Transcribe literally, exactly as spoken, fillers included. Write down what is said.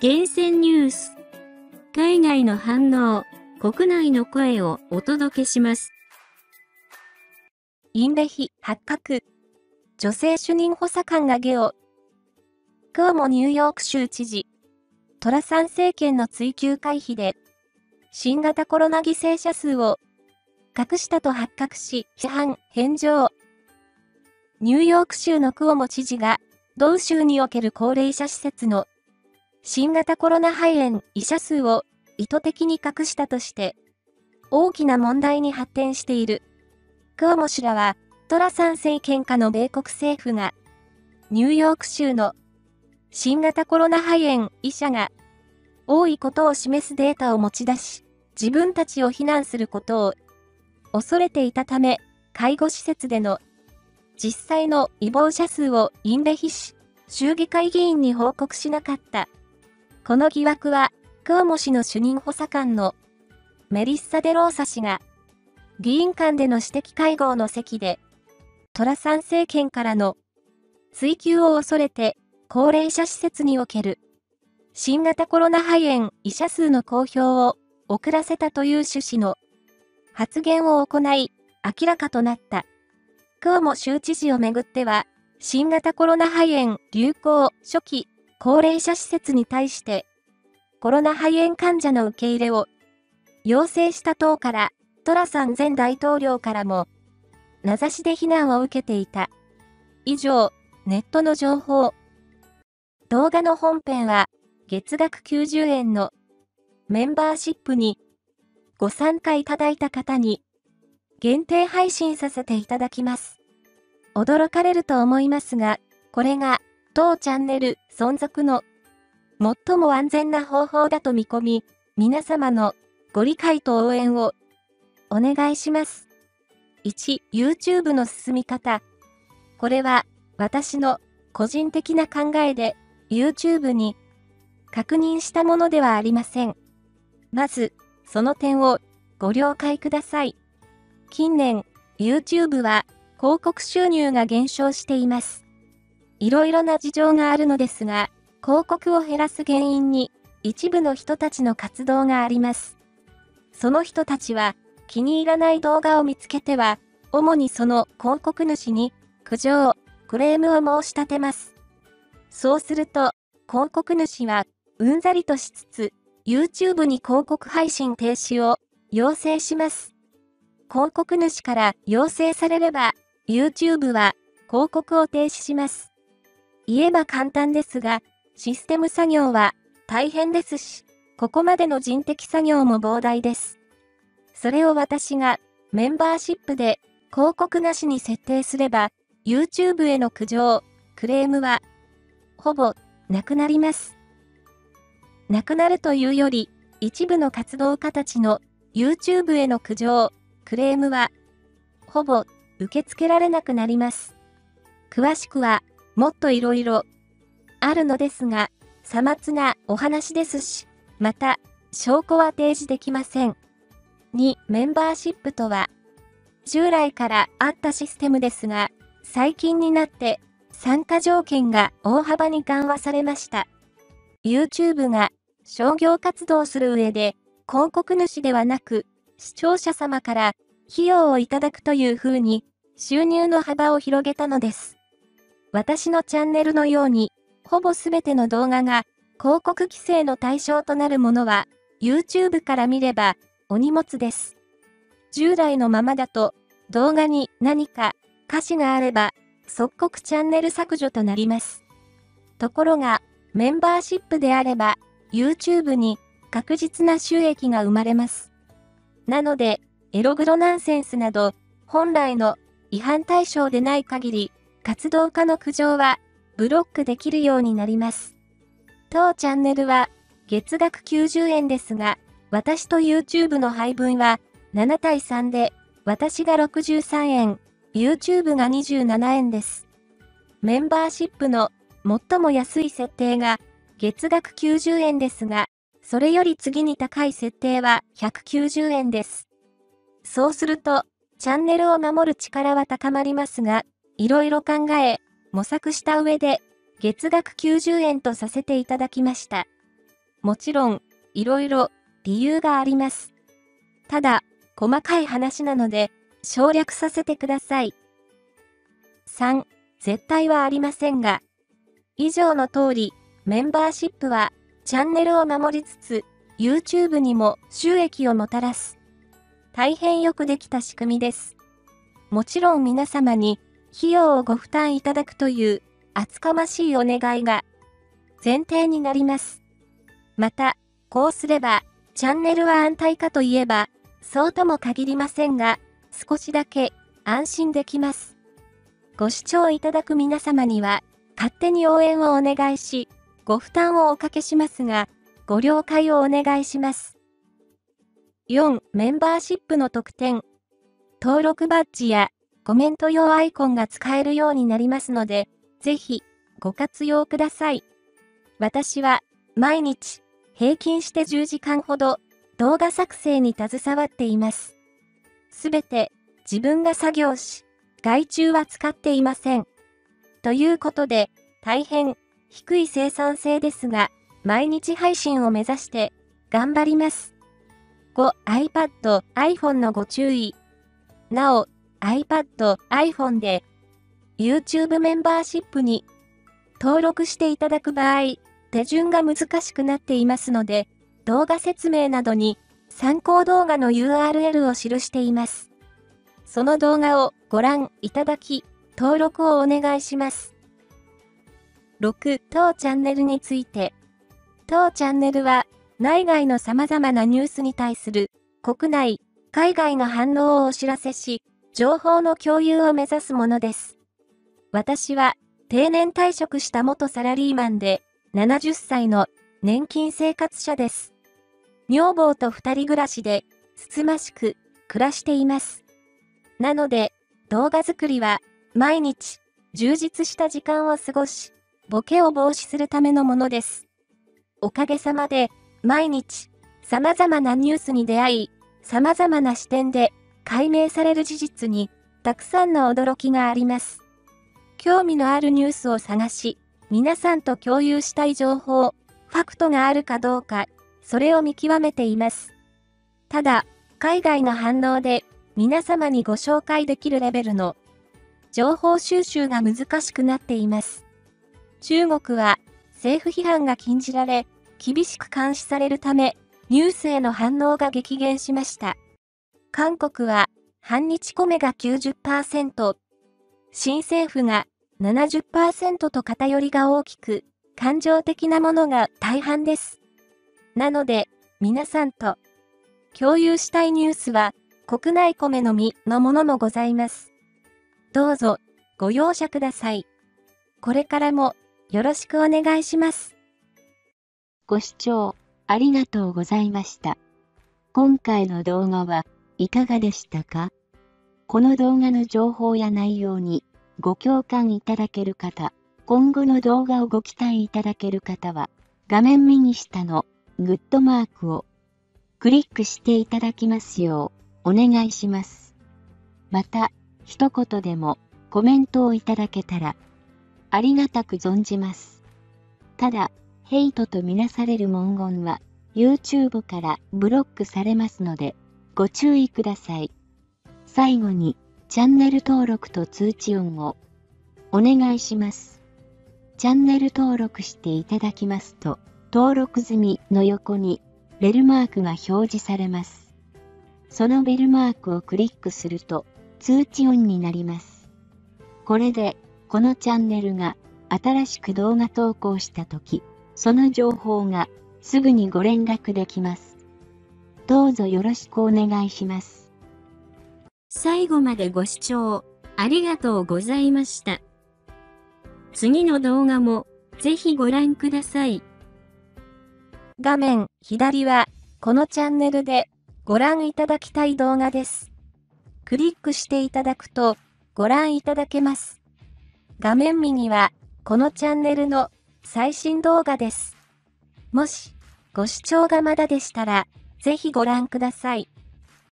厳選ニュース。海外の反応、国内の声をお届けします。 インベヒ発覚。女性主任補佐官がゲオ。クオモニューヨーク州知事。トラさん政権の追及回避で、新型コロナ犠牲者数を隠したと発覚し、批判、返上。ニューヨーク州のクオモ知事が、同州における高齢者施設の新型コロナ肺炎医者数を意図的に隠したとして、大きな問題に発展している。クオモ氏らは、トラさん政権下の米国政府が、ニューヨーク州の新型コロナ肺炎医者が多いことを示すデータを持ち出し、自分たちを非難することを恐れていたため、介護施設での実際の死亡者数をインベヒ氏、州議会議員に報告しなかった。この疑惑は、クオモ氏の主任補佐官のメリッサ・デローサ氏が、議員間での私的会合の席で、トラさん政権からの追及を恐れて、高齢者施設における新型コロナ肺炎医者数の公表を遅らせたという趣旨の発言を行い、明らかとなった。クオモ州知事をめぐっては、新型コロナ肺炎流行初期高齢者施設に対して、コロナ肺炎患者の受け入れを要請した党から、トラさん前大統領からも、名指しで非難を受けていた。以上、ネットの情報。動画の本編は、月額きゅうじゅうえんのメンバーシップにご参加いただいた方に、限定配信させていただきます。驚かれると思いますが、これが当チャンネル存続の最も安全な方法だと見込み、皆様のご理解と応援をお願いします。いち、YouTube の進み方。これは私の個人的な考えで YouTube に確認したものではありません。まず、その点をご了解ください。近年、YouTube は広告収入が減少しています。いろいろな事情があるのですが、広告を減らす原因に一部の人たちの活動があります。その人たちは気に入らない動画を見つけては、主にその広告主に苦情、クレームを申し立てます。そうすると、広告主はうんざりとしつつ、YouTube に広告配信停止を要請します。広告主から要請されれば、YouTube は広告を停止します。言えば簡単ですが、システム作業は大変ですし、ここまでの人的作業も膨大です。それを私がメンバーシップで広告なしに設定すれば、YouTube への苦情、クレームはほぼなくなります。なくなるというより、一部の活動家たちの YouTube への苦情、クレームはほぼ受け付けられなくなります。詳しくはもっといろいろあるのですが、さまつなお話ですし、また証拠は提示できません。に、メンバーシップとは、従来からあったシステムですが、最近になって参加条件が大幅に緩和されました。YouTube が商業活動する上で、広告主ではなく、視聴者様から費用をいただくという風に収入の幅を広げたのです。私のチャンネルのように、ほぼすべての動画が広告規制の対象となるものは、YouTube から見ればお荷物です。従来のままだと、動画に何か歌詞があれば、即刻チャンネル削除となります。ところが、メンバーシップであれば、YouTube に確実な収益が生まれます。なので、エログロナンセンスなど、本来の違反対象でない限り、活動家の苦情はブロックできるようになります。当チャンネルは月額きゅうじゅうえんですが、私と YouTube の配分はななたいさんで、私がろくじゅうさんえん、YouTube がにじゅうななえんです。メンバーシップの最も安い設定が月額きゅうじゅうえんですが、それより次に高い設定はひゃくきゅうじゅうえんです。そうすると、チャンネルを守る力は高まりますが、いろいろ考え、模索した上で、月額きゅうじゅうえんとさせていただきました。 もちろん、いろいろ理由があります。ただ、細かい話なので、省略させてください。さん、絶対はありませんが、以上の通り、メンバーシップは、チャンネルを守りつつ、YouTube にも収益をもたらす。大変よくできた仕組みです。もちろん皆様に、費用をご負担いただくという、厚かましいお願いが、前提になります。また、こうすれば、チャンネルは安泰かといえば、そうとも限りませんが、少しだけ安心できます。ご視聴いただく皆様には、勝手に応援をお願いし、ご負担をおかけしますが、ご了解をお願いします。よん、メンバーシップの特典。登録バッジやコメント用アイコンが使えるようになりますので、ぜひご活用ください。私は毎日平均してじゅうじかんほど動画作成に携わっています。すべて自分が作業し、外注は使っていません。ということで、大変低い生産性ですが、毎日配信を目指して頑張ります。ご、iPad、iPhone のご注意。なお、iPad、iPhone で YouTube メンバーシップに登録していただく場合、手順が難しくなっていますので、動画説明などに参考動画の ユーアールエル を記しています。その動画をご覧いただき、登録をお願いします。ろく、当チャンネルについて。当チャンネルは、内外の様々なニュースに対する国内、海外の反応をお知らせし、情報の共有を目指すものです。私は定年退職した元サラリーマンでななじゅっさいの年金生活者です。女房と二人暮らしでつつましく暮らしています。なので動画作りは毎日充実した時間を過ごし、ボケを防止するためのものです。おかげさまで毎日様々なニュースに出会い、様々な視点で解明される事実にたくさんの驚きがあります。興味のあるニュースを探し、皆さんと共有したい情報、ファクトがあるかどうか、それを見極めています。ただ、海外の反応で皆様にご紹介できるレベルの情報収集が難しくなっています。中国は政府批判が禁じられ、厳しく監視されるため、ニュースへの反応が激減しました。韓国は反日コメが きゅうじゅっパーセント、新政府が ななじゅっパーセント と偏りが大きく、感情的なものが大半です。なので、皆さんと共有したいニュースは、国内コメのみのものもございます。どうぞ、ご容赦ください。これからもよろしくお願いします。 ご視聴ありがとうございました。今回の動画はいかがでしたか？この動画の情報や内容にご共感いただける方、今後の動画をご期待いただける方は、画面右下のグッドマークをクリックしていただきますようお願いします。また、一言でもコメントをいただけたらありがたく存じます。ただ、ヘイトとみなされる文言は YouTube からブロックされますのでご注意ください。最後にチャンネル登録と通知音をお願いします。チャンネル登録していただきますと登録済みの横にベルマークが表示されます。そのベルマークをクリックすると通知音になります。これでこのチャンネルが新しく動画投稿したとき、その情報がすぐにご連絡できます。どうぞよろしくお願いします。最後までご視聴ありがとうございました。次の動画もぜひご覧ください。 画面左はこのチャンネルでご覧いただきたい動画です。クリックしていただくとご覧いただけます。画面右はこのチャンネルの最新動画です。もしご視聴がまだでしたらぜひご覧ください。